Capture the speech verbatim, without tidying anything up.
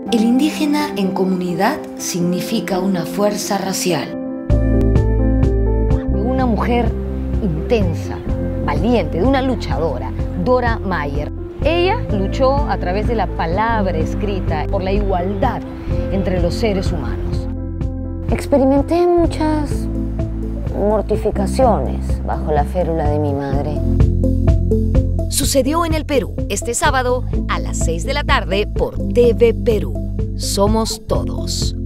El indígena en comunidad significa una fuerza racial. Una mujer intensa, valiente, de una luchadora, Dora Mayer. Ella luchó a través de la palabra escrita por la igualdad entre los seres humanos. Experimenté muchas mortificaciones bajo la férula de mi madre. Sucedió en el Perú, este sábado a las seis de la tarde por T V Perú. Somos Todos.